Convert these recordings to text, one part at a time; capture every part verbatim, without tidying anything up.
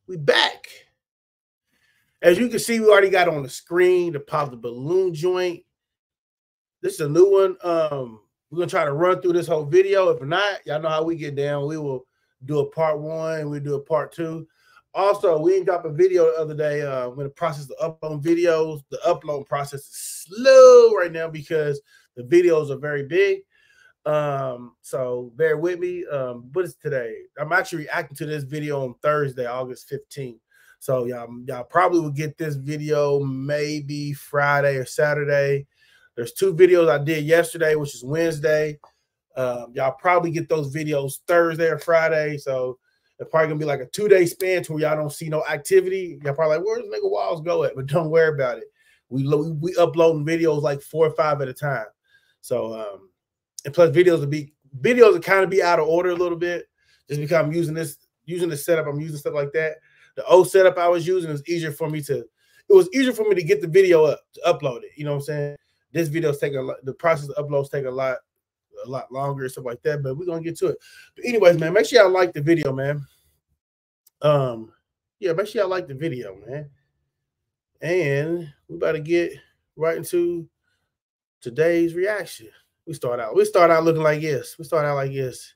We back. As you can see, we already got on the screen to pop the balloon joint. This is a new one. Um, we're gonna try to run through this whole video. If not, y'all know how we get down. We will do a part one, we do a part two. Also, we didn't drop a video the other day. Uh, when the process of uploading videos, the upload process is slow right now because the videos are very big. Um, so bear with me. Um, what is today? I'm actually reacting to this video on Thursday, August fifteenth. So y'all, y'all probably will get this video maybe Friday or Saturday. There's two videos I did yesterday, which is Wednesday. Um, y'all probably get those videos Thursday or Friday. So it's probably gonna be like a two-day span to where y'all don't see no activity. Y'all probably like, where's nigga Walls go at? But don't worry about it. We we uploading videos like four or five at a time. So um, and plus videos will be videos will kind of be out of order a little bit, just because I'm using this using the setup. I'm using stuff like that. The old setup I was using is easier for me to. It was easier for me to get the video up to upload it. You know what I'm saying? This video's take a lot. The process of uploads take a lot. a lot longer and stuff like that, but we're gonna get to it. But anyways, man, make sure y'all like the video, man. Um, yeah, make sure y'all like the video, man. And we about to get right into today's reaction. We start out, we start out looking like this. We start out like this.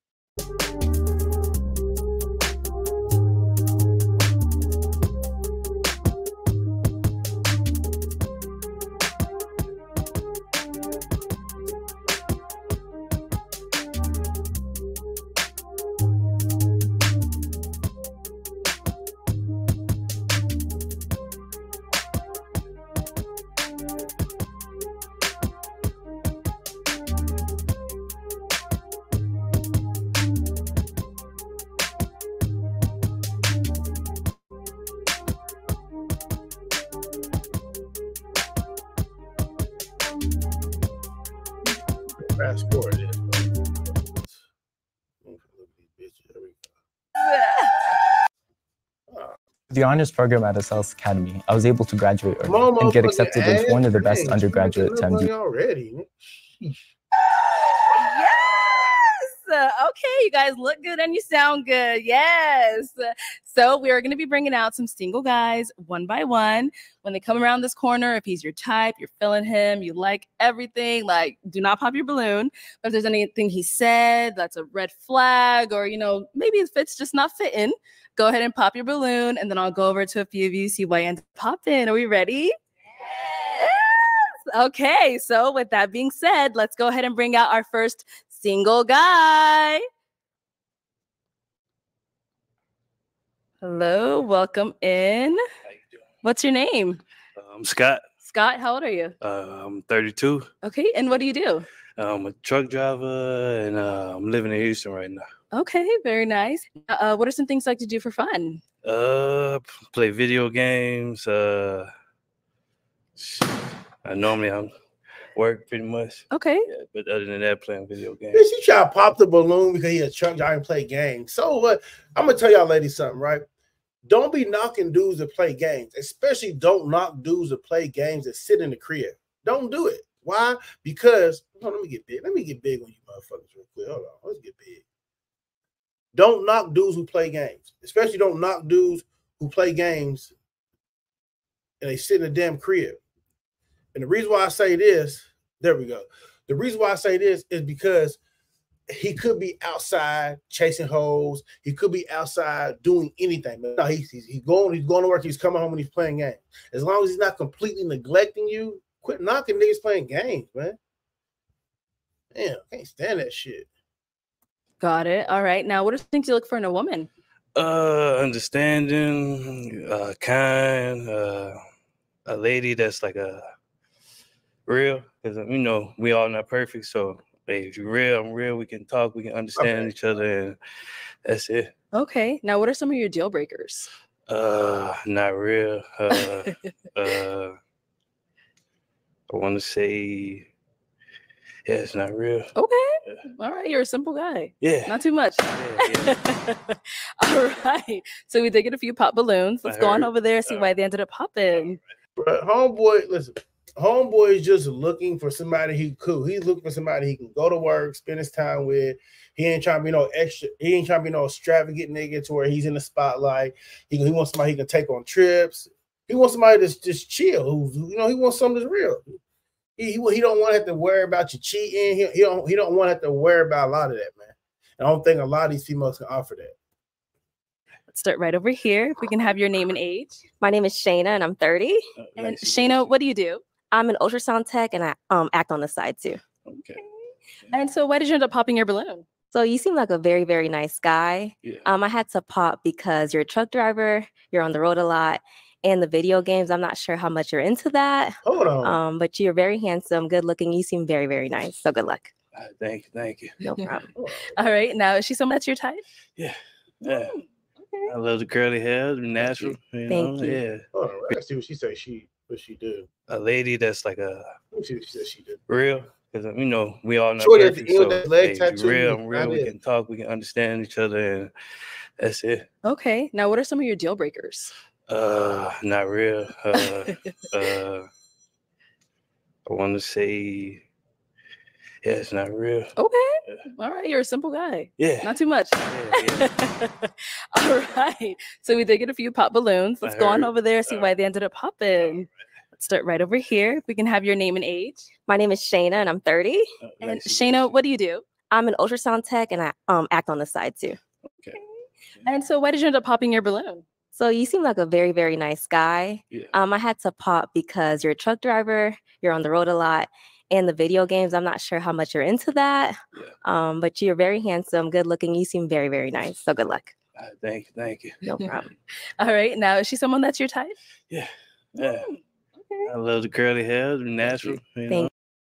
Fast forward it. The honors program at Acel's Academy, I was able to graduate early and get accepted into one of the best undergraduate to M D. Already. Yes. Okay, you guys look good and you sound good. Yes. So we're going to be bringing out some single guys one by one. When they come around this corner, if he's your type, you're feeling him, you like everything, like do not pop your balloon. But if there's anything he said that's a red flag, or, you know, maybe it fits just not fitting, go ahead and pop your balloon, and then I'll go over to a few of you, see why you end up popping. Are we ready? Yes. Okay, so with that being said, let's go ahead and bring out our first single guy. Hello, welcome in. How you doing? What's your name? I'm Scott. Scott, how old are you? Uh, I'm thirty-two. Okay, and what do you do? I'm a truck driver, and uh, I'm living in Houston right now. Okay, very nice. Uh, what are some things you like to do for fun? Uh, play video games. Uh, I normally I'm work pretty much. Okay. Yeah, but other than that, playing video games. Bitch, you try to pop the balloon because he a truck driver and play games. So what? I'm gonna tell y'all ladies something, right? Don't be knocking dudes that play games, especially don't knock dudes that play games that sit in the crib. Don't do it. Why? Because hold on, let me get big. Let me get big on you motherfuckers real quick. Hold on, let's get big. Don't knock dudes who play games, especially don't knock dudes who play games and they sit in a damn crib. And the reason why I say this, there we go. The reason why I say this is because he could be outside chasing hoes. He could be outside doing anything. But no, he's, he's, he's going, he's going to work. He's coming home and he's playing games. As long as he's not completely neglecting you, quit knocking niggas playing games, man. Damn, I can't stand that shit. Got it. All right. Now, what are things you look for in a woman? Uh, understanding, uh, kind, uh, a lady that's like a real, because you know we all not perfect. So hey, if you're real, I'm real. We can talk. We can understand okay. each other, and that's it. Okay. Now, what are some of your deal breakers? Uh, not real. Uh, uh, I want to say, yeah, it's not real. Okay. Yeah. All right. You're a simple guy. Yeah. Not too much. Yeah, yeah. All right. So we did get a few pop balloons. Let's I go heard. on over there, see uh, why they ended up popping. Right. Homeboy, listen, Homeboy is just looking for somebody he cool. He's looking for somebody he can go to work, spend his time with. He ain't trying to be no extra. He ain't trying to be no extravagant nigga to where he's in the spotlight. He, he wants somebody he can take on trips. He wants somebody that's just chill. Who's you know he wants something that's real. He, he, he don't want to have to worry about you cheating. He, he don't he don't want to have to worry about a lot of that, man. I don't think a lot of these females can offer that. Let's start right over here. If we can have your name and age. My name is Shayna, and I'm thirty. Uh, And nice to meet Shayna, you. what do you do? I'm an ultrasound tech, and I um act on the side too. Okay. And so why did you end up popping your balloon? So you seem like a very, very nice guy. Yeah. Um, I had to pop because you're a truck driver, you're on the road a lot, and the video games. I'm not sure how much you're into that. Hold on. Um, but you're very handsome, good looking. You seem very, very nice. So good luck. Uh, thank you. Thank you. No problem. All right. Now, is she someone that's your type? Yeah. Yeah. Okay. I love the curly hair, the natural. You Thank know? you. Yeah. Hold on. Let's see what she say. She what she do. A lady that's like a Let me see what she said she did. real. Because you know we all know Shorty at the perfect, end so of that leg hey, tattoo, real, not real. We it. can talk, we can understand each other, and that's it. Okay. Now, what are some of your deal breakers? Uh, not real. Uh, uh, I want to say, yeah, it's not real. Okay. All right. You're a simple guy. Yeah. Not too much. Yeah, yeah. All right. So we did get a few pop balloons. Let's I go on heard. over there, see All why right. they ended up popping. Let's start right over here. If we can have your name and age. My name is Shayna, and I'm thirty. Uh, And nice to meet Shayna, you. what do you do? I'm an ultrasound tech, and I um act on the side too. Okay. And so why did you end up popping your balloon? So you seem like a very, very nice guy. Yeah. Um, I had to pop because you're a truck driver, you're on the road a lot, and the video games. I'm not sure how much you're into that. Yeah. Um, but you're very handsome, good looking. You seem very, very nice. So good luck. Uh, thank you. Thank you. No problem. All right. Now, is she someone that's your type? Yeah. Yeah. Okay. I love the curly hair, the natural. You Thank know?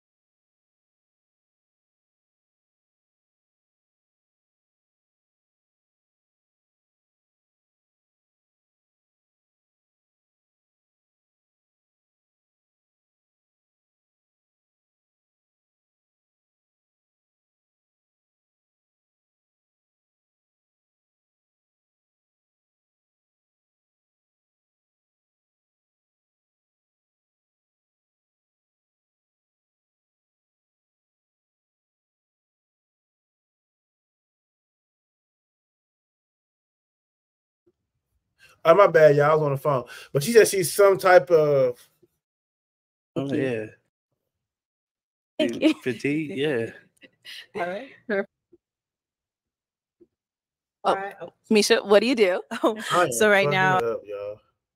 Oh, my bad, y'all. I was on the phone. But she said she's some type of Oh, yeah. Thank you. Petite, yeah. All right. Her- All Oh, right. Misha, what do you do? Oh, I am so right fucking now, up, y'all.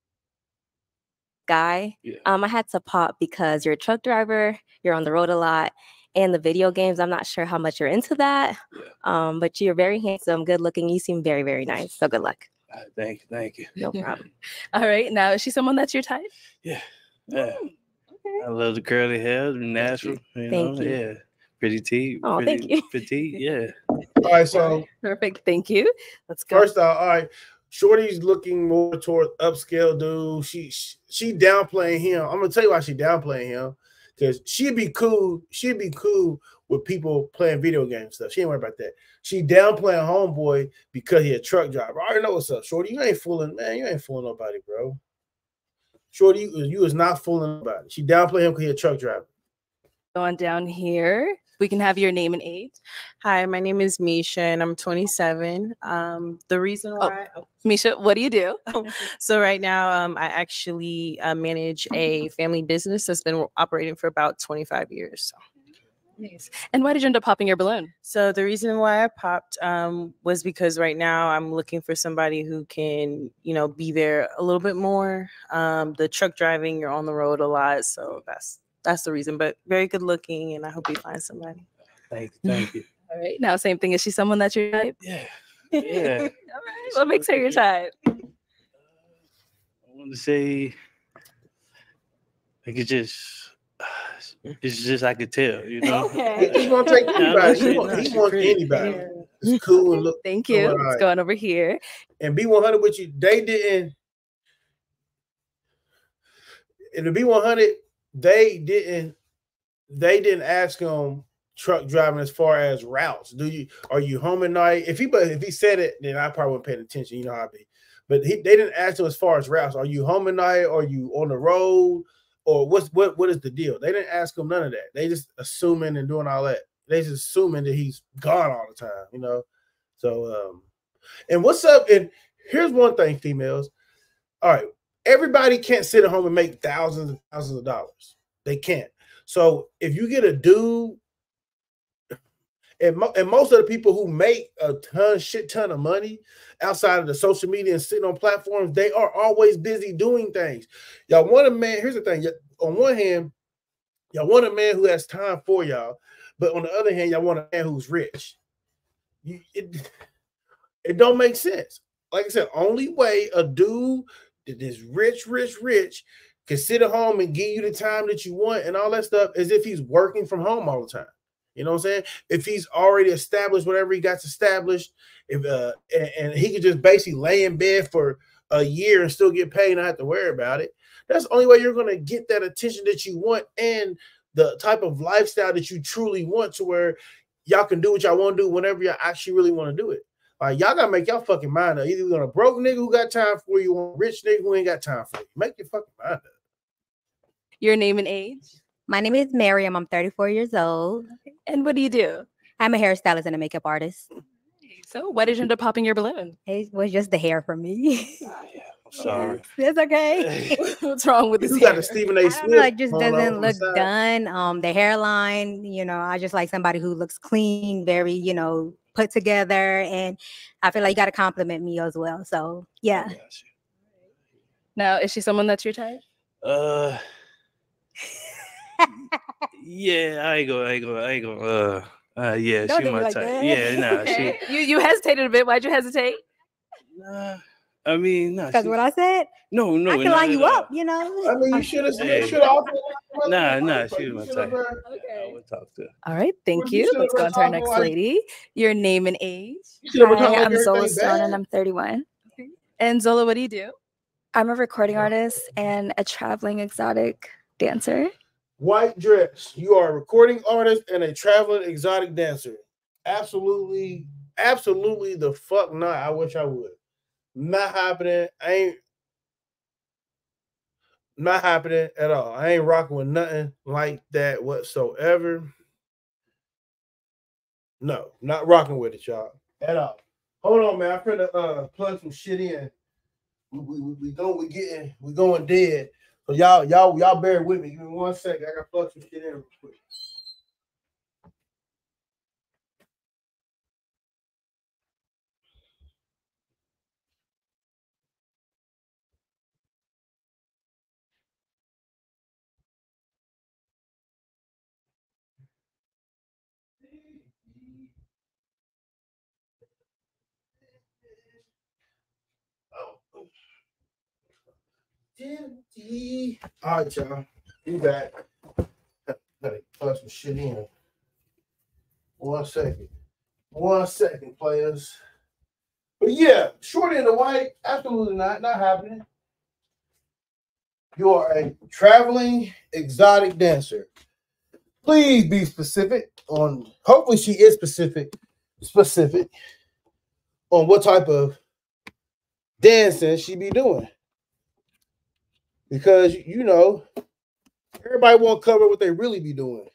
Guy. Yeah. Um, I had to pop because you're a truck driver, you're on the road a lot, and the video games. I'm not sure how much you're into that. Yeah. Um, but you're very handsome, good looking. You seem very, very nice. So good luck. Uh, thank you. Thank you. No problem. All right. Now, is she someone that's your type? Yeah. Yeah. Okay. I love the curly hair, the natural. You Thank know? you. Yeah. Pretty teeth. Oh, pretty, thank you. Petite, yeah. All right, so Perfect. Thank you. Let's go. first off, all right, Shorty's looking more toward upscale dude. She she downplaying him. I'm gonna tell you why she downplaying him. Because she'd be cool, she'd be cool with people playing video game stuff. She ain't worried about that. She downplaying homeboy because he a truck driver. I already know what's up, Shorty. You ain't fooling, man. You ain't fooling nobody, bro. Shorty, you, you is not fooling nobody. She downplaying him because he a truck driver. Going down here. We can have your name and age. hi, my name is Misha, and I'm twenty-seven. Um, the reason why, oh, Misha, what do you do? so right now, um, I actually uh, manage a family business that's been operating for about twenty-five years. So. Nice. And why did you end up popping your balloon? So the reason why I popped um, was because right now I'm looking for somebody who can, you know, be there a little bit more. Um, the truck driving, you're on the road a lot, so that's that's the reason. But very good looking, and I hope you find somebody. Thank you. Thank you. All right. Now, same thing. Is she someone that's your type? Yeah. Yeah. All right. What makes her your type? I want to say, I could just, it's just I could tell, you know. Okay. He's gonna take Nah, I'm anybody. not He saying- want, nah, he she wants pretty. anybody. Yeah. It's cool and look Thank you. All Let's right. go on over here. and be one hundred with you. They didn't. In the B one hundred, they didn't. They didn't ask him truck driving as far as routes. Do you are you home at night? If he but if he said it, then I probably wouldn't pay attention. You know how I be. But he, they didn't ask him as far as routes. Are you home at night? Are you on the road? or what's what what is the deal? They didn't ask him none of that. They just assuming and doing all that. They just assuming that he's gone all the time, you know. So um, and what's up? And here's one thing, females. All right, everybody can't sit at home and make thousands and thousands of dollars. They can't. So if you get a dude, and, mo and most of the people who make a ton, shit ton of money outside of the social media and sitting on platforms, they are always busy doing things. Y'all want a man, here's the thing. On one hand, y'all want a man who has time for y'all, but on the other hand, y'all want a man who's rich. You, it, it don't make sense. Like I said, only way a dude that is rich, rich, rich can sit at home and give you the time that you want and all that stuff is if he's working from home all the time. You know what I'm saying? If he's already established whatever he got established, if uh, and, and he could just basically lay in bed for a year and still get paid and not have to worry about it, that's the only way you're going to get that attention that you want and the type of lifestyle that you truly want, to where y'all can do what y'all want to do whenever y'all actually really want to do it. Like, y'all gotta make y'all fucking mind up. Either you're gonna broke nigga who got time for you, or a rich nigga who ain't got time for you. Make your fucking mind up. Your name and age? My name is Miriam. I'm thirty-four years old. And what do you do? I'm a hairstylist and a makeup artist. So why did you end up popping your balloon? It was just the hair for me. Oh, yeah. I'm sorry. It's okay. What's wrong with this You hair? got a Stephen A. I Smith. don't know, it just on doesn't the look side. done. Um, the hairline, you know, I just like somebody who looks clean, very, you know, put together, and I feel like you got to compliment me as well. So yeah. I got you. Now, is she someone that's your type? Uh, yeah, I ain't gonna, I ain't gonna, I ain't gonna. Uh, uh yeah, Don't she do me my like type. that. Yeah, nah, Okay. she. You you hesitated a bit. Why'd you hesitate? Nah, I mean, nah. Because She, what I said, no, no, I can not line at you all. up, you know. I mean, you should have. Hey. You should have. Nah, nah, she was my type. Okay. I would talk to her. All right, thank Well, you you. should've Let's go been on to our talking next like- lady. Your name and age. Hi, I'm Zola Stone and I'm thirty-one. And Zola, what do you do? I'm a recording artist and a traveling exotic dancer. White dress. You are a recording artist and a traveling exotic dancer. Absolutely, absolutely the fuck not. I wish I would. Not happening. I ain't not happening at all. I ain't rocking with nothing like that whatsoever. No, not rocking with it, y'all. At all. Hold on, man. I'm finna uh plug some shit in. We we, we, we go, we getting we going dead. So y'all, y'all, y'all bear with me. Give me one second. I gotta plug some shit in real quick. All right, y'all. You back. Gotta plug some shit in. One second. One second, players. But yeah, short and the white, absolutely not. Not happening. You are a traveling exotic dancer. Please be specific on, hopefully she is specific, specific on what type of dancing she be doing. Because, you know, everybody won't cover what they really be doing.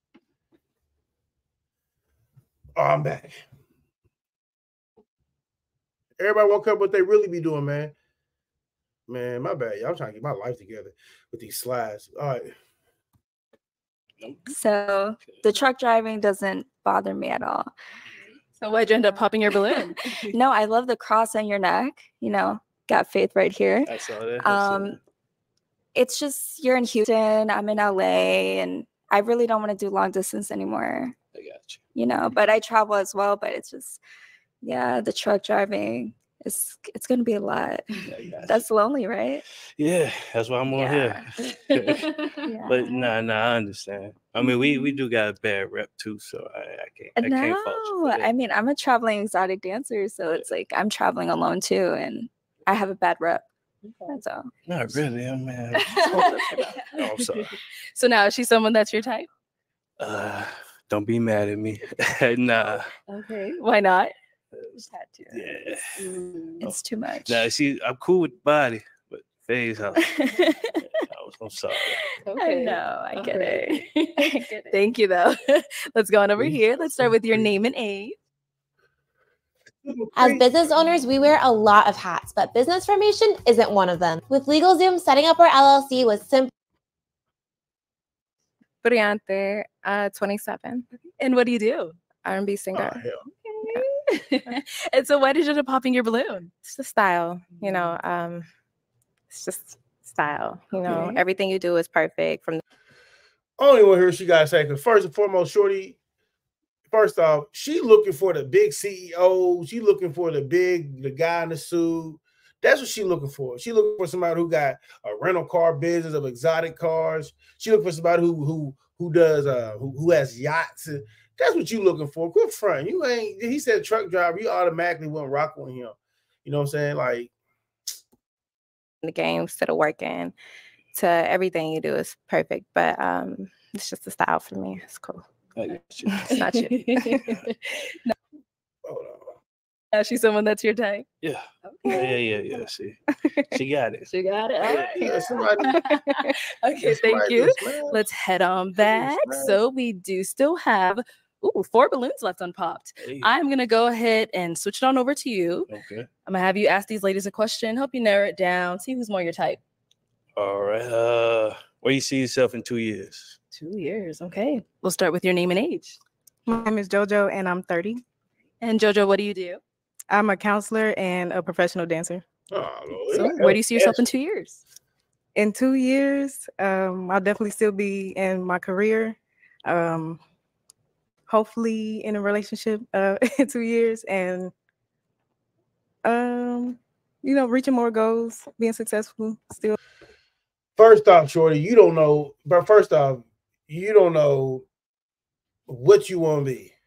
Oh, I'm back. Everybody won't cover what they really be doing, man. Man, my bad. Y'all trying to get my life together with these slides. All right. So the truck driving doesn't bother me at all. So why'd you end up popping your balloon? No, I love the cross on your neck. You know, got faith right here. I saw that. I saw Um, that. it's just you're in Houston, I'm in L A, and I really don't want to do long distance anymore. I got you. You know, but I travel as well. But it's just, yeah, the truck driving. It's it's gonna be a lot. Yeah, I got That's lonely, right? you. Yeah, that's why I'm on Yeah. here. Yeah. But nah, nah, I understand. I mean, we we do got a bad rep too, so I, I can't I no, can't fault you for that. I mean, I'm a traveling exotic dancer, so it's like I'm traveling alone too, and I have a bad rep. That's all. Not really. I mean, oh, I'm sorry. So now, is she someone that's your type? Uh, don't be mad at me. Nah. Okay. Why not? Yeah. It's too much. Nah, see, I'm cool with body, but Faye's house. I'm sorry. Okay. I know. I get Alright. it. I get it. Thank you, though. Let's go on over Please. here. Let's start with your name and age. As business owners, we wear a lot of hats, but business formation isn't one of them. With LegalZoom, setting up our L L C was simple. Briante, uh, twenty-seven. And what do you do? R and B Oh, singer. hell. Okay. And so why did you end up popping your balloon? It's the style, you know. Um, it's just style, you know. Okay. Everything you do is perfect. From I don't even want to hear what she got to say. Because first and foremost, Shorty, first off, she looking for the big C E O. She looking for the big, the guy in the suit. That's what she looking for. She looking for somebody who got a rental car business of exotic cars. She looking for somebody who who who does uh who, who has yachts. That's what you looking for. Good friend. You ain't. He said truck driver. You automatically went rock on him. You know what I'm saying? Like the games to the working to everything you do is perfect. But um, it's just a style for me. It's cool. It's not you. No. hold on. Now she's someone that's your type. Yeah. Yeah, yeah, yeah, yeah. See, she got it. She got it. All right. Yeah, somebody. Okay, thank somebody you. just smashed. Let's head on Somebody back. smashed. So we do still have ooh, four balloons left unpopped. Hey, I'm gonna go ahead and switch it on over to you. okay. I'm gonna have you ask these ladies a question, help you narrow it down, see who's more your type. All right. Uh, where you see yourself in two years? Two years. Okay. We'll start with your name and age. My name is JoJo and I'm thirty. And Jojo, what do you do? I'm a counselor and a professional dancer. Oh, Lord. So where do you see yourself in two years? In two years, um, I'll definitely still be in my career. Um, hopefully in a relationship uh, in two years and, um, you know, reaching more goals, being successful still. First off, Shorty, you don't know. But first off, you don't know what you want to be.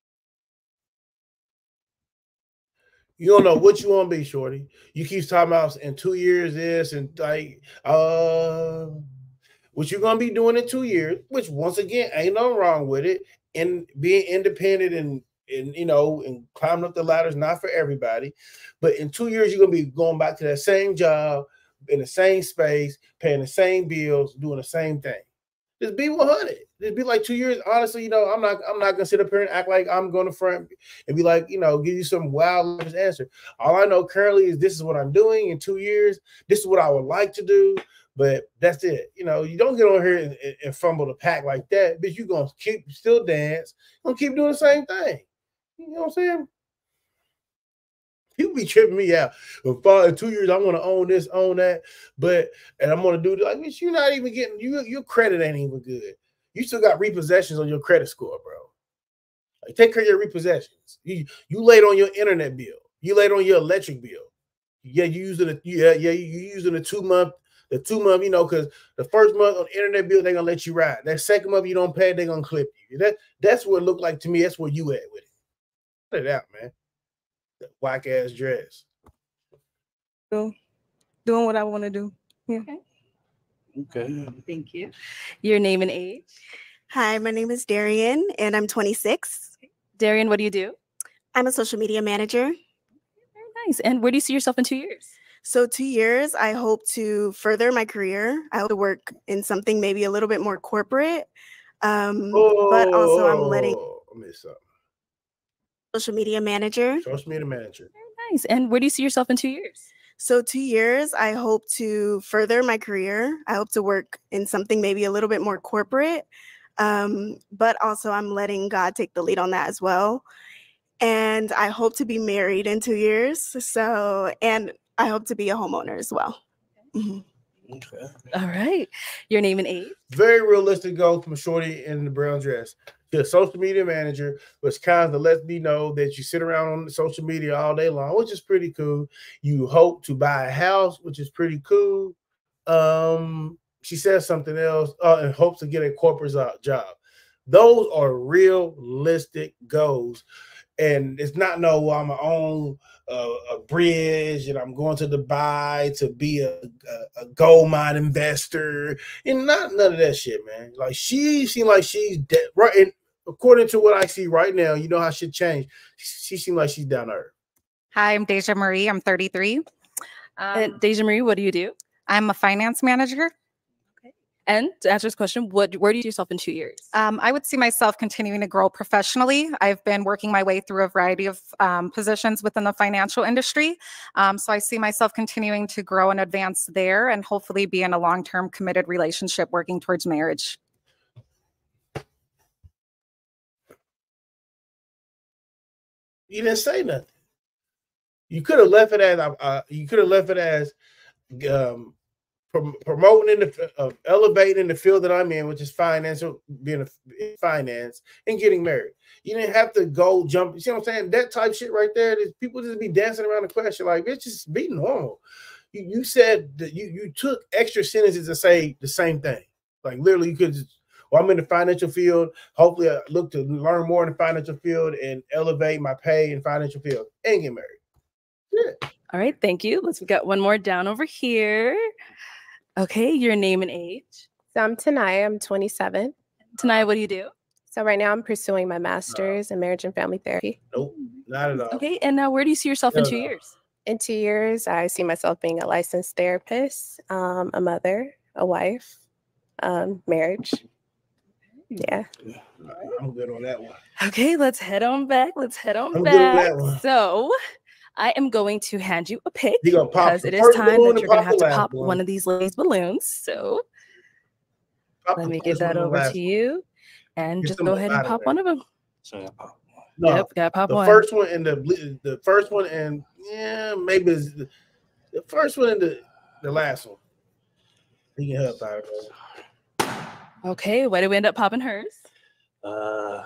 You don't know what you want to be, Shorty. You keep talking about in two years this and like uh what you're gonna be doing in two years, which once again ain't nothing wrong with it. And being independent and and you know and climbing up the ladder is not for everybody. But in two years, you're gonna be going back to that same job in the same space, paying the same bills, doing the same thing. Just be one hundred. Just be like two years. Honestly, you know, I'm not. I'm not gonna sit up here and act like I'm going to front and be like, you know, give you some wild answer. All I know currently is this is what I'm doing in two years. This is what I would like to do, but that's it. You know, you don't get on here and, and, and fumble the pack like that. But you're gonna keep still dance. Gonna keep doing the same thing. You know what I'm saying? People be tripping me out. In five, two years, I want to own this, own that, but and I'm gonna do it. Like, bitch, you're not even getting you. Your credit ain't even good. You still got repossessions on your credit score, bro. Like, take care of your repossessions. You you late on your internet bill. You late on your electric bill. Yeah, you using a yeah yeah you using a two month the two month you know because the first month on the internet bill they're gonna let you ride. That second month you don't pay, they're gonna clip you. That that's what it looked like to me. That's where you at with it. Cut it out, man. That whack ass dress. So, doing what I want to do. Yeah. Okay. Okay. Thank you. Your name and age. Hi, my name is Darian, and I'm twenty-six. Darian, what do you do? I'm a social media manager. Very nice. And where do you see yourself in two years? So two years, I hope to further my career. I hope to work in something maybe a little bit more corporate, um, Oh, but also I'm letting I missed something. social media manager. Social media manager. Very nice. And where do you see yourself in two years? So two years, I hope to further my career. I hope to work in something maybe a little bit more corporate, um, but also I'm letting God take the lead on that as well. And I hope to be married in two years. So, and I hope to be a homeowner as well. Mhm. Okay. All right. Your name and age. Very realistic goal from Shorty in the brown dress. You're a social media manager, which kind of lets me know that you sit around on social media all day long, which is pretty cool. You hope to buy a house, which is pretty cool. Um, she says something else uh, and hopes to get a corporate job. Those are realistic goals. And it's not no, well, I'm gonna own uh, a bridge and I'm going to Dubai to be a, a, a gold mine investor and not none of that shit, man. Like she seemed like she's dead, right? And according to what I see right now, you know how shit changed. She seemed like she's down to earth. Hi, I'm Deja Marie. I'm thirty-three. Um, And Deja Marie, what do you do? I'm a finance manager. And to answer this question, what where do you see yourself in two years? Um, I would see myself continuing to grow professionally. I've been working my way through a variety of um, positions within the financial industry. Um, so I see myself continuing to grow and advance there and hopefully be in a long-term committed relationship working towards marriage. You didn't say nothing. You could have left it as uh, you could have left it as um, prom promoting in the uh, elevating in the field that I'm in, which is financial, being a finance and getting married. You didn't have to go jump. You see what I'm saying? That type shit right there. People just be dancing around the question like, bitch, just be normal. You you said that you you took extra sentences to say the same thing. Like literally, you could just. Well, I'm in the financial field. Hopefully, I look to learn more in the financial field and elevate my pay in financial field and get married. Yeah. All right, thank you. Let's we got one more down over here. Okay, your name and age. So I'm Tanaya. I'm twenty-seven. Tanaya, what do you do? So right now I'm pursuing my master's no. in marriage and family therapy. Nope, not at all. Okay, and now where do you see yourself no, in two no. years? In two years, I see myself being a licensed therapist, um, a mother, a wife, um, marriage. Yeah. I'm good on that one. Okay, let's head on back. Let's head on I'm back. So I am going to hand you a pick because it is time that you're going to have to pop one. one of these ladies' balloons. So pop let me get that over to you and just go ahead and pop one of them. So I pop one. No, yep, gotta pop the one. first one and the the first one and yeah, maybe it's the, the first one and the, the last one. You can help out. Okay, why did we end up popping hers? Uh,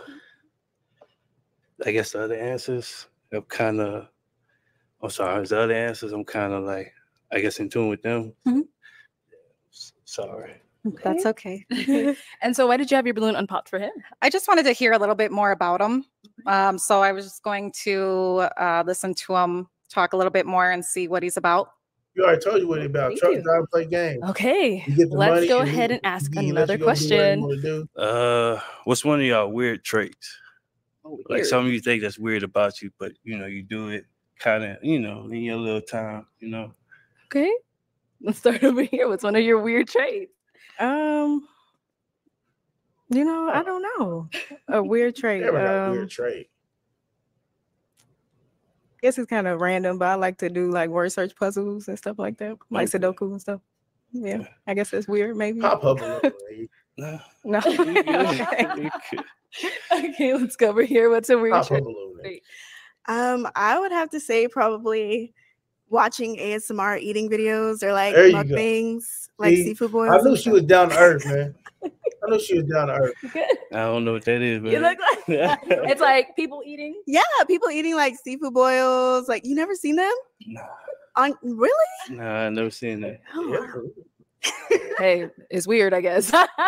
I guess the other answers, I'm kind of, I'm sorry, the other answers, I'm kind of like, I guess in tune with them. Mm-hmm. Sorry. Okay. That's okay. And so why did you have your balloon unpopped for him? I just wanted to hear a little bit more about him. Um, so I was just going to uh, listen to him talk a little bit more and see what he's about. You already told you what it's about. Truck drive, play games. Okay, let's go ahead and ask another question. Uh, what's one of y'all weird traits? Oh, weird. Like some of you think that's weird about you, but you know you do it kind of, you know, in your little time, you know. Okay, let's start over here. What's one of your weird traits? Um, you know, I don't know. A weird trait. Never got um, a weird trait. I guess it's kind of random, but I like to do like word search puzzles and stuff like that, like okay. Sudoku and stuff. Yeah, I guess it's weird, maybe. Pop up a little. No. No. Okay. Okay, let's go over here. What's a weird Pop trait? up a little. Um, I would have to say probably watching A S M R eating videos or like There you mukbangs, like See, seafood boils. I knew she was down to earth, man. I knew she was down to earth. I don't know what that is, but You look like it's like people eating. Yeah, people eating like seafood boils. Like you never seen them? Nah. On really? Nah, I never seen that. Oh. Hey, it's weird, I guess.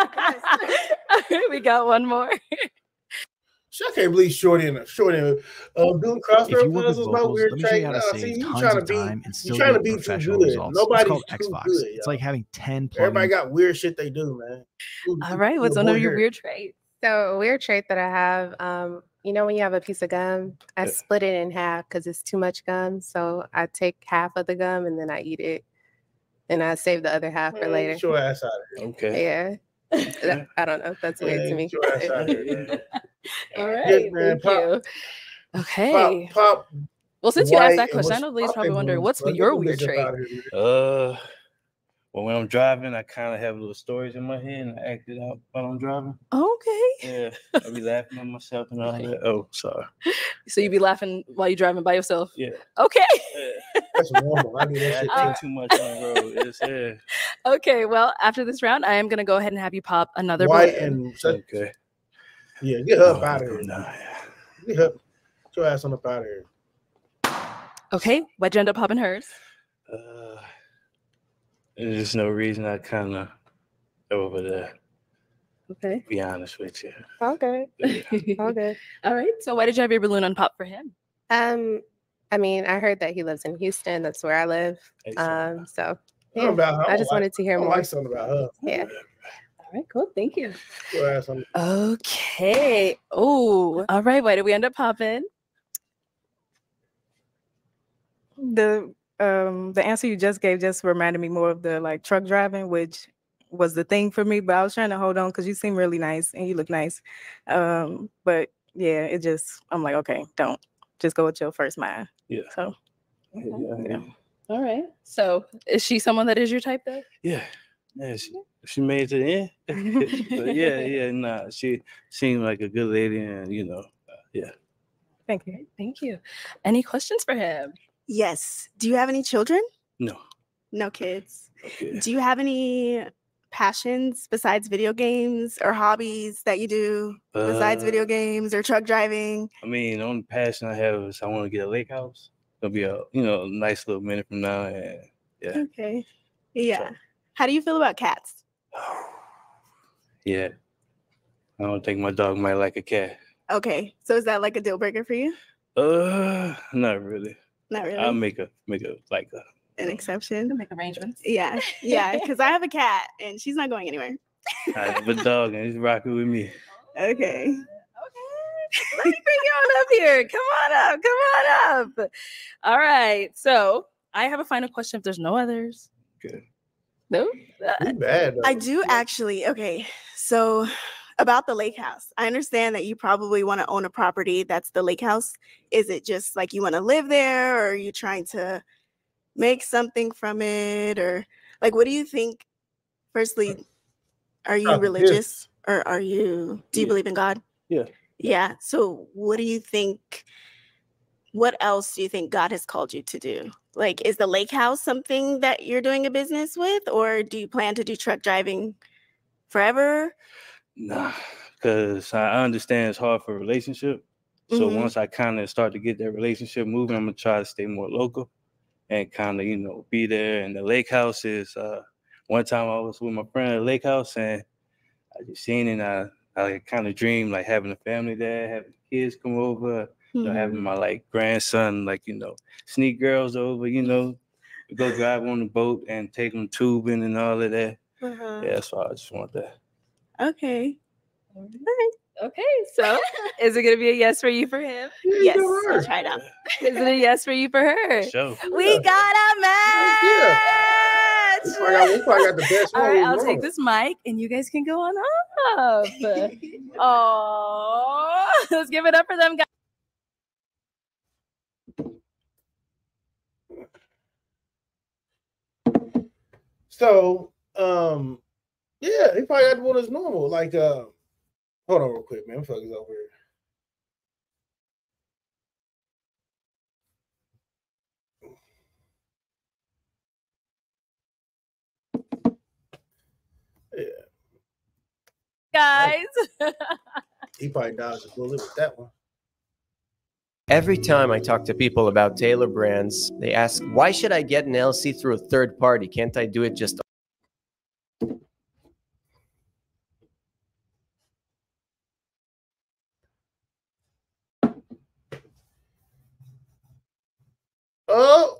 We got one more. I can't believe Shorty and Shorty uh, doing crossword puzzles. My vocals, weird let me show trait. you how to Nah, save see, you tons trying to of be, time and you still trying to get be too professional good. results. Nobody's It's called too Xbox. good. It's like having ten plugins. Everybody got weird shit they do, man. All right, what's one of your weird traits? So a weird trait that I have, um, you know, when you have a piece of gum, I Yeah. split it in half because it's too much gum. So I take half of the gum and then I eat it, and I save the other half for Man, later. get your ass out of here. Okay. Yeah. That- I don't know. That's weird Man, to me. get your ass out of here, man. All right, Yes, man, thank pop- you. Okay. Pop, pop. Well, since you asked White that and question, I what's know ladies popping probably wondering, balloons, what's bro? your Get weird this trait? up out of here, man. Uh, well, when I'm driving, I kind of have little stories in my head and I act it out while I'm driving. Okay. Yeah, I be laughing at myself and all that. Oh, sorry. So you be laughing while you're driving by yourself? Yeah. Okay. That's normal. I do that I shit think too. too much on the road. It's, yeah. Okay. Well, after this round, I am gonna go ahead and have you pop another White balloon. and such. Okay. Yeah, get her up Oh, out of here. nah. Get her. Get your ass on up out of here. Okay. Why'd you end up popping hers? Uh, there's just no reason I kind of over there. Okay. Be honest with you. Okay. Okay. All right. So why did you have your balloon unpop for him? Um, I mean, I heard that he lives in Houston. That's where I live. Hey, so- Um, so Something yeah, about her. I just like, wanted to hear I more. like something about her. Yeah. All right. Cool. Thank you. Get your ass on. Okay. Oh. All right. Why did we end up popping? The um, the answer you just gave just reminded me more of the like truck driving, which was the thing for me. But I was trying to hold on because you seem really nice and you look nice. Um, but yeah, it just I'm like, okay, don't just go with your first mind. Yeah. So. Yeah. yeah. All right. So is she someone that is your type though? Yeah. Yeah. She, she made it to the end. But yeah, yeah, nah. She seemed like a good lady, and you know, uh, yeah. Thank you. Thank you. Any questions for him? Yes. Do you have any children? No. No kids. Okay. Do you have any passions besides video games or hobbies that you do besides Uh, video games or truck driving? I mean, the only passion I have is I want to get a lake house. It'll be a you know a nice little minute from now, and yeah, Okay. Yeah. How do you feel about cats? yeah. I don't think my dog might like a cat. Okay. So is that like a deal breaker for you? Uh, not really. Not really. I'll make a make a like a. An exception. Make arrangements. Yeah. Yeah. Because I have a cat and she's not going anywhere. I have a dog and he's rocking with me. Okay. Let me bring you on up here. Come on up. Come on up. All right. So I have a final question if there's no others. Good. No? Too bad. I do actually. Okay. So about the lake house, I understand that you probably want to own a property that's the lake house. Is it just like you want to live there, or are you trying to make something from it, or like what do you think? Firstly, are you Oh, religious or are you do you Yeah. believe in God? Yeah. Yeah. So what do you think? What else do you think God has called you to do? Like, is the lake house something that you're doing a business with, or do you plan to do truck driving forever? Nah, because I understand it's hard for a relationship. So Mhm. once I kind of start to get that relationship moving, I'm gonna try to stay more local and kind of you know be there. And the lake house is uh, one time I was with my friend at the lake house and I just seen it. And I I kind of dreamed like having a family there, having kids come over, you know, having Mhm. my like grandson like you know sneak girls over, you know, go drive on the boat and take them tubing and all of that. Uh-huh. Yeah, so I just want that. Okay. Okay. So is it going to be a yes for you for him? Yes. I'll try it out. Is it a yes for you for her? Sure. We got a match. We probably got, we probably got the best All one. right, we I'll want. take this mic and you guys can go on up. Oh, let's give it up for them guys. So, um, yeah, he probably got one as normal. Like, uh, hold on real quick, man. Fuck is over here. Guys. He probably dodged a bullet with that one. Every time I talk to people about Taylor brands, they ask, why should I get an L L C through a third party? Can't I do it just Oh,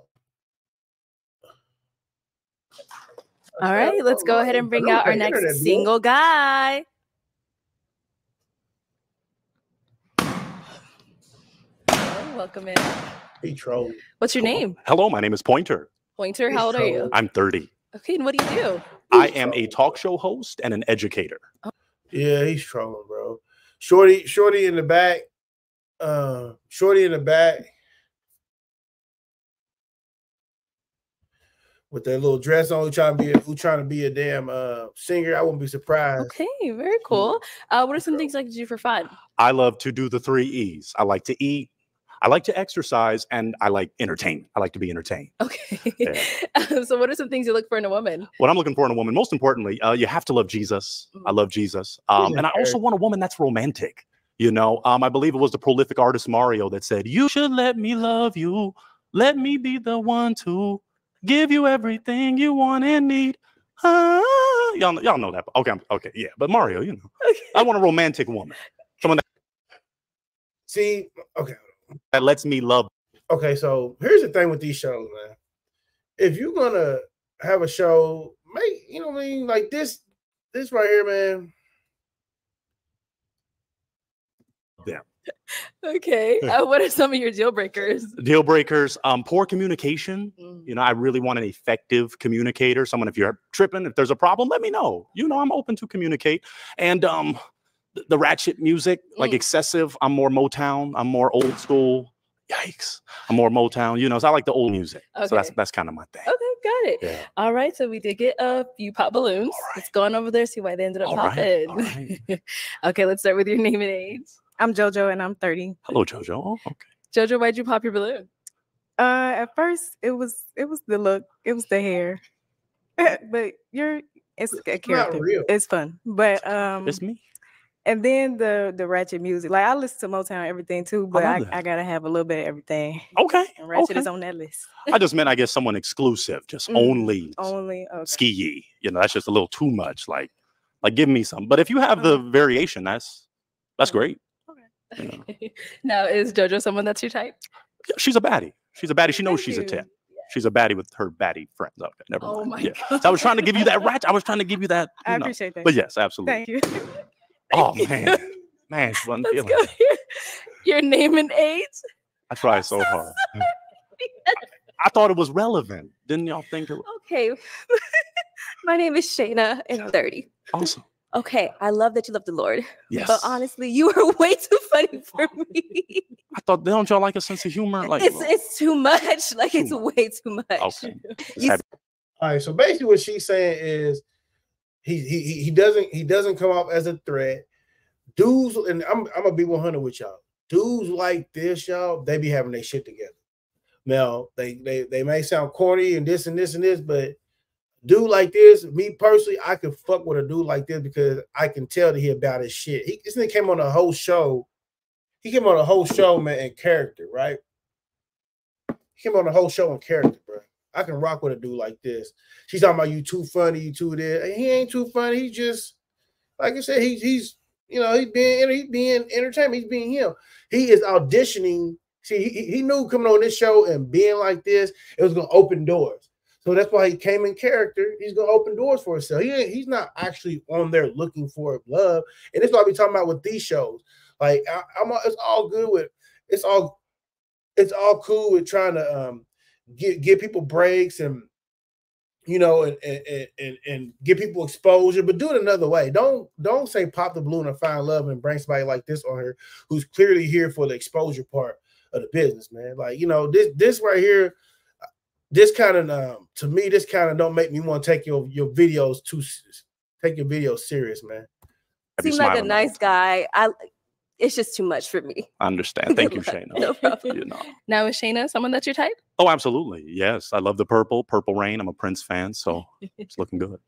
All right, let's go ahead and bring out our next single guy. Welcome in. he trolled. What's your name? Hello, my name is Pointer. Pointer, how old are you? I'm thirty. Okay, and what do you do? I am a talk show host and an educator. Yeah, he's trolling, bro. Shorty, Shorty in the back. Uh, Shorty in the back with that little dress on, who trying to be a, who trying to be a damn uh singer. I wouldn't be surprised. Okay, very cool. Uh, what are some things you like to do for fun? I love to do the three E's. I like to eat, I like to exercise, and I like entertainment. I like to be entertained. Okay. Yeah. So, what are some things you look for in a woman? What I'm looking for in a woman, most importantly, uh, you have to love Jesus. I love Jesus. Um, and I also want a woman that's romantic. You know, um, I believe it was the prolific artist Mario that said, you should let me love you. Let me be the one to give you everything you want and need. Ah, y'all, know- y'all know that. Okay, I'm, okay, yeah. But Mario, you know, I want a romantic woman. Someone that, See, okay. that lets me love. Okay, so here's the thing with these shows, man. If you're gonna have a show, make you know what I mean, like this, this right here, man. them. Okay. Uh, what are some of your deal breakers? Deal breakers, um, poor communication. Mm. You know, I really want an effective communicator. Someone, if you're tripping, if there's a problem, let me know. You know, I'm open to communicate. And um, the, the ratchet music, like Mm. excessive. I'm more Motown. I'm more old school. Yikes. I'm more Motown. You know, so I like the old music. So that's Okay. that's kind of my thing. Okay, got it. Yeah. All right, so we did get a few pop balloons. Let's go on over there, see why they ended up All right, popping. Okay, let's start with your name and age. I'm JoJo and I'm thirty. Hello, JoJo. Oh, okay. JoJo, why'd you pop your balloon? Uh, at first it was it was the look, it was the hair, but you're it's a character. real. It's fun, but um, It's me. and then the the ratchet music. Like I listen to Motown everything too, but I, love I, that. gotta have a little bit of everything. Okay. And ratchet okay. is on that list. I just meant, I guess, someone exclusive, just Mm, only Only okay. ski. You know, that's just a little too much. Like, like give me some. But if you have the variation, that's that's great. You know. Now, is JoJo someone that's your type? Yeah, she's a baddie. She's a baddie. She knows Thank she's a you. ten. She's a baddie with her baddie friends. Okay, never Oh mind. my yeah. God. So I was trying to give you that ratchet. I was trying to give you that. You I know. appreciate that. But yes, absolutely. Thank you. Oh man, man, it's fun Let's feeling. go here. Your name and age. I tried so hard. I thought it was relevant. Didn't y'all think it was Okay. My name is Shayna and I'm thirty. awesome? Okay, I love that you love the Lord. Yes. But honestly, you are way too funny for me. I thought, don't y'all like a sense of humor? Like, it's it's too much. Like it's Too way too much. okay. You Had- All right, so basically what she's saying is he he he- he doesn't he doesn't come off as a threat. Dudes, and I'm I'm gonna be one hundred with y'all. Dudes like this, y'all, they be having their shit together. Now they they they may sound corny and this and this and this, but dude like this, me personally, I could fuck with a dude like this because I can tell that he about his shit. He this nigga came on a whole show. He came on a whole show, man, in character, right? He came on a whole show in character, bro. I can rock with a dude like this. She's talking about you too funny, you too there. He ain't too funny. He just, like I said, he's he's you know he's being he's being entertainment. He's being him. He is auditioning. See, he, he knew coming on this show and being like this, it was gonna open doors. So that's why he came in character. He's gonna open doors for himself. He ain't, he's not actually on there looking for love. And that's what I be talking about with these shows. Like I, I'm, it's all good with, it's all, it's all cool with trying to um give give people breaks and you know and and and, and give people exposure, but do it another way. Don't don't say pop the balloon and find love and bring somebody like this on here who's clearly here for the exposure part of the business, man. Like you know this this right here. This kind of um, to me, this kind of don't make me want to take your your videos too take your videos serious, man. seem like a nice guy. I it's just too much for me. I understand. Thank you, Shayna. No problem. You know. Now, is Shayna someone that's your type? Oh, absolutely. Yes. I love the purple, Purple Rain. I'm a Prince fan, so it's looking good.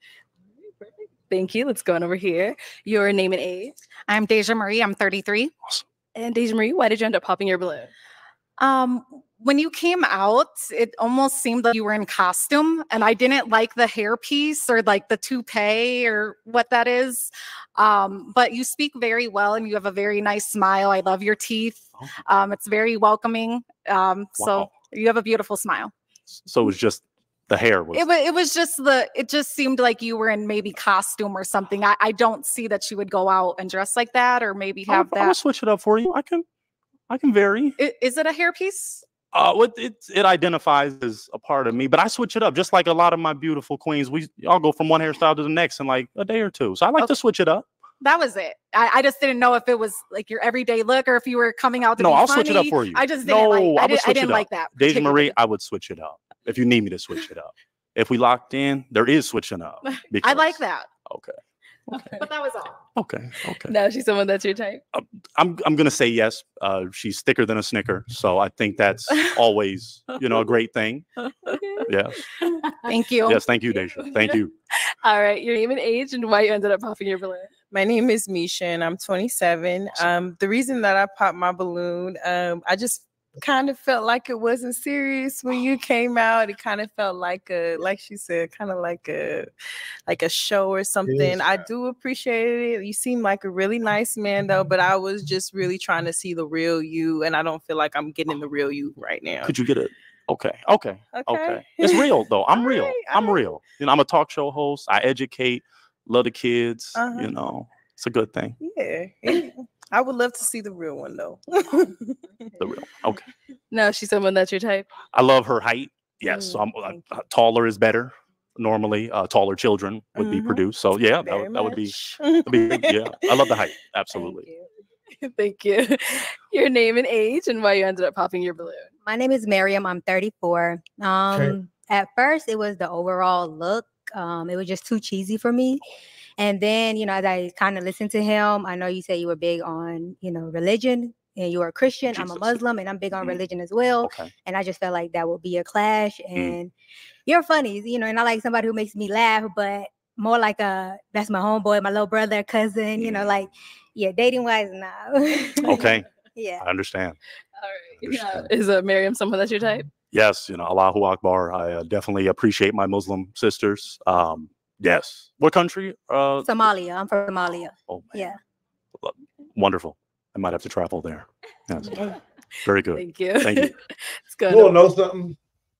Thank you. Let's go on over here. Your name and age. I'm Deja Marie. I'm thirty-three. Awesome. And Deja Marie, why did you end up popping your balloon? Um, when you came out, it almost seemed like you were in costume, and I didn't like the hairpiece or like the toupee or what that is. Um, but you speak very well, and you have a very nice smile. I love your teeth. Um, it's very welcoming. Um, Wow. So you have a beautiful smile. So it was just the hair was It was. It was just the. It just seemed like you were in maybe costume or something. I, I don't see that you would go out and dress like that, or maybe have I'll, I'll that. switch it up for you. I can I can vary. I- Is it a hairpiece? Uh, what it it identifies as a part of me, but I switch it up just like a lot of my beautiful queens. We all go from one hairstyle to the next in like a day or two. So I like to switch it up. That was it. I, I just didn't know if it was like your everyday look or if you were coming out to No, be I'll funny. switch it up for you. I just didn't no, like. I, I, would did, I switch didn't it like up. that. Deja particularly. Marie, I would switch it up if you need me to switch it up. If we locked in, there is switching up. I because- like that. Okay. But that was all. Okay. Okay. Now she's someone that's your type. I'm I'm gonna say yes. Uh, she's thicker than a Snicker, so I think that's always you know a great thing. Yes. Thank you. Yes. Thank you, Deja. Thank you. All right, your name and age and why you ended up popping your balloon. My name is Misha and I'm twenty-seven. Um, the reason that I popped my balloon, um, I just kind of felt like it wasn't serious when you came out. It kind of felt like a, like she said, kind of like a, like a show or something. I do appreciate it. You seem like a really nice man though, but I was just really trying to see the real you, and I don't feel like I'm getting the real you right now. Could you get it? Okay. Okay. Okay. Okay. It's real though. I'm All real. right, I'm real. You know, I'm a talk show host. I educate, love the kids. Uh-huh. You know, it's a good thing. Yeah. yeah. I would love to see the real one though. The real. Okay. No, she's someone that's your type. I love her height. Yes, Mm, so I'm uh, uh, taller is better. Normally, uh, taller children would be Mhm. produced. So yeah, that, Very would- that would be, much. that'd be yeah. I love the height. Absolutely. Thank you. Your name and age and why you ended up popping your balloon. My name is Miriam. I'm thirty-four. Um, at first, it was the overall look. Um, it was just too cheesy for me. And then, you know, as I kind of listened to him, I know you say you were big on, you know, religion and you are a Christian. I'm a Muslim and I'm big on religion as well. Okay. And I just felt like that would be a clash. Mm. And you're funny, you know, and I like somebody who makes me laugh, but more like a that's my homeboy, my little brother, cousin, you know, like, yeah, dating wise now. Okay. Yeah. I understand. Yeah. Is uh, Miriam someone that's your type? Yes, you know, Allahu Akbar. I uh, definitely appreciate my Muslim sisters. Um, yes. What country? Uh, Somalia. I'm from Somalia. Oh, yeah. wonderful. I might have to travel there. Yes. Very good. Thank you. Thank you. It's good. You want to know something?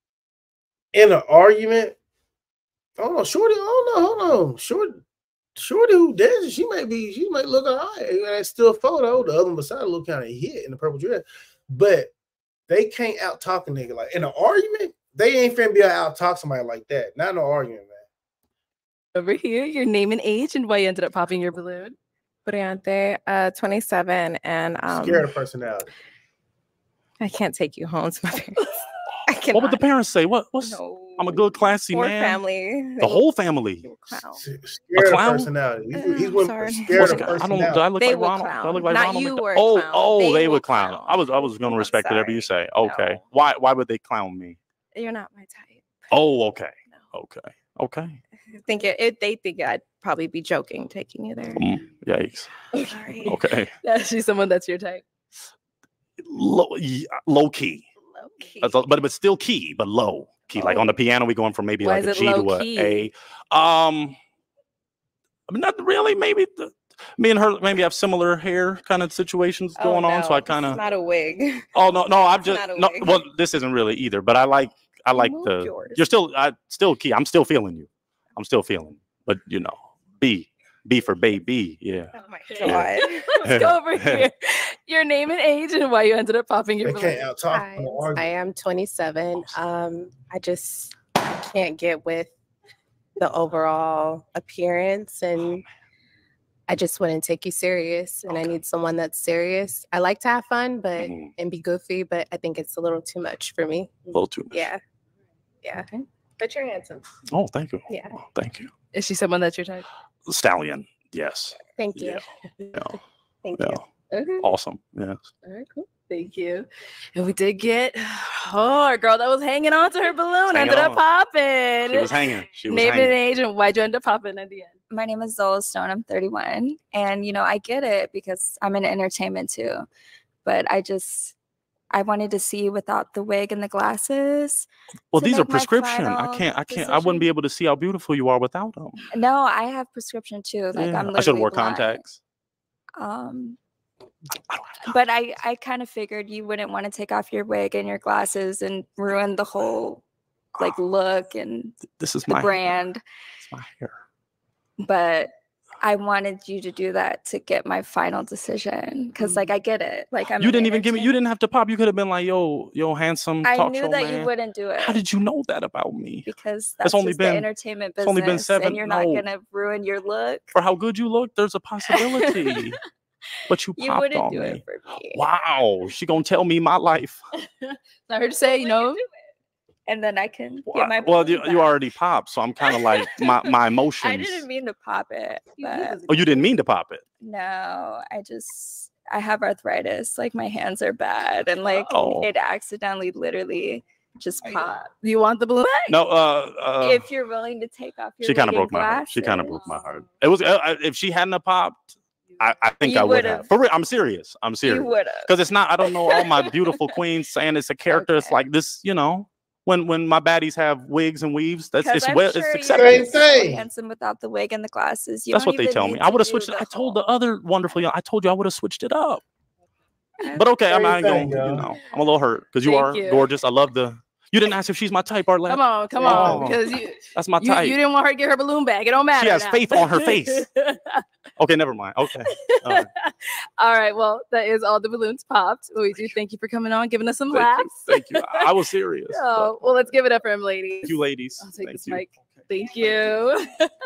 In an argument, I don't know, Shorty, I don't know, hold on. Shorty, Shorty who dances, she might be, she might look all right. That's still a photo. The other one beside her look kind of hit in the purple dress. But they can't out talk a nigga. Like in an argument, they ain't finna be able to out talk somebody like that. Not in an argument, man. Over here, your name and age and why you ended up popping your balloon. Briante, uh, twenty-seven, and um, Scared of personality. I can't take you home to my parents. I cannot. What would the parents say? What? What's? I'm a good, classy Poor man. family. The whole family. Scared A of clown? personality. He's, he's I'm with sorry. scared What's of a guy- I personality. don't. Do I look They like would Ronald? Do I clown. look like Not Ronald? you McDonald? were a oh, clown. oh, They they would would clown. I was, I was going to respect whatever you say. Okay. Why? Why would they clown me? You're not my type. Oh, okay. Okay. Okay. I think it, it. They think I'd probably be joking taking you there. Mm, yikes. Sorry. Okay. Yeah, she's someone that's your type. Low, y- low key. Low key. That's a- but but still key, but low key. Like on the piano, we going from maybe Why like a is it G to low a key? A. Um, I mean, not really. Maybe the, me and her maybe have similar hair kind of situations Oh, going on. So no, I kind It's of. not a wig. Oh no, no, I'm It's just not a no. wig. Well, this isn't really either. But I like I like moved the. yours. You're still I still key. I'm still feeling you. I'm still feeling. But you know, B B for baby. Yeah. Oh my Yeah. god. Let's go over here. Your name and age and why you ended up popping your They can't balloon. out talk. Hi, I am twenty-seven. Um, I just can't get with the overall appearance, and I just wouldn't take you serious. And I need someone that's serious. I like to have fun, but Mhm. and be goofy, but I think it's a little too much for me. A little too much. Yeah, yeah. But you're handsome. Oh, thank you. Yeah. Oh, thank you. Is she someone that's your type? Stallion. Yes. Thank you. Yeah. Thank Yeah. you. Okay. Awesome. Yes. All right, cool. Thank you. And we did get oh, our girl that was hanging on to her balloon Hanging ended up on. popping. She was hanging. She was Name and hanging. age and why'd you end up popping at the end? My name is Zola Stone. I'm thirty-one. And, you know, I get it because I'm in entertainment too. But I just, I wanted to see without the wig and the glasses. Well, to these are make my prescription. I final can't. I can't. I decision. wouldn't be able to see how beautiful you are without them. No, I have prescription too. Like Yeah. I'm I should have literally wore blind. contacts. Um, but I, I kind of figured you wouldn't want to take off your wig and your glasses and ruin the whole like look and This is the my brand. It's my hair. But I wanted you to do that to get my final decision because like I get it. Like I'm You an didn't even give me. You entertainer. didn't have to pop. You could have been like, "Yo, yo, handsome I talk knew show that man." you wouldn't do it. How did you know that about me? Because It's that's only just been- the entertainment it's business, only been seven- and you're not no. gonna ruin your look. For how good you look, there's a possibility. But you You popped wouldn't on do me. it for me. Wow, she gonna tell me my life. I heard you say, you know, and then I can Well, get my. well balloon you, you back. already popped, so I'm kind of like my my emotions. I didn't mean to pop it, but Oh, you didn't mean to pop it. no, I just I have arthritis. Like my hands are bad, and like Oh. it accidentally, literally, just popped. Do you want the balloon back? No, uh, uh If you're willing to take off your she kind of wig and broke my heart. She kind of glasses. broke my heart. It was uh, uh, if she hadn't have popped, I, I think You I would would've. have. For real, I'm serious. I'm serious. would've. Because it's not. I don't know all my beautiful queens saying it's a character. It's like this, you know. When when my baddies have wigs and weaves, that's 'Cause it's I'm well, sure it's you're accepted. just so handsome without the wig and the glasses. You That's don't what they even tell me. need I to would have do switched. the I told the other wonderful young. I told you I would have switched it up. But okay, I'm Same not going. thing, You yo. know, I'm a little hurt because you Thank are you. gorgeous. I love the. You didn't ask if she's my type, Arlette. Come on, come on, because you that's my you, type. you didn't want her to get her balloon back. It don't matter. She has now. faith on her face. Okay, never mind. Okay. All right. All right. Well, that is all the balloons popped. We do thank you for coming on, giving us some Thank laughs. you. Thank you. I was serious. Oh, well, let's give it up for him, ladies. Thank you, ladies. I'll take Thank this you. mic. Thank you.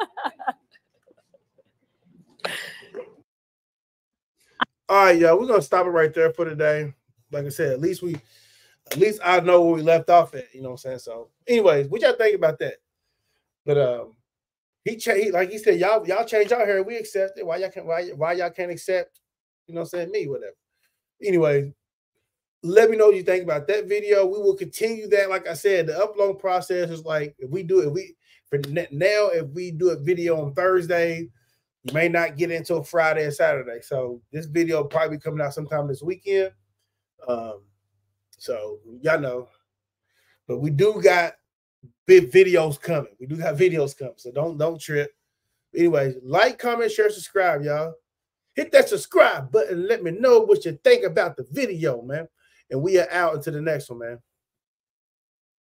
All right, y'all. We're gonna stop it right there for today. Like I said, at least we, at least I know where we left off at. You know what I'm saying? So, anyways, what y'all think about that? But um, he changed, like he said, y'all y'all change our hair, we accept it. Why y'all can't? Why why y'all can't accept? You know what I'm saying? Me, whatever. Anyway, let me know what you think about that video. We will continue that. Like I said, the upload process is like if we do it, we for now if we do a video on Thursday. You may not get it until Friday and Saturday. So this video will probably be coming out sometime this weekend. Um, so y'all know. But we do got big videos coming. We do got videos coming. So don't don't trip. Anyways, like, comment, share, subscribe, y'all. Hit that subscribe button and let me know what you think about the video, man. And we are out until the next one, man.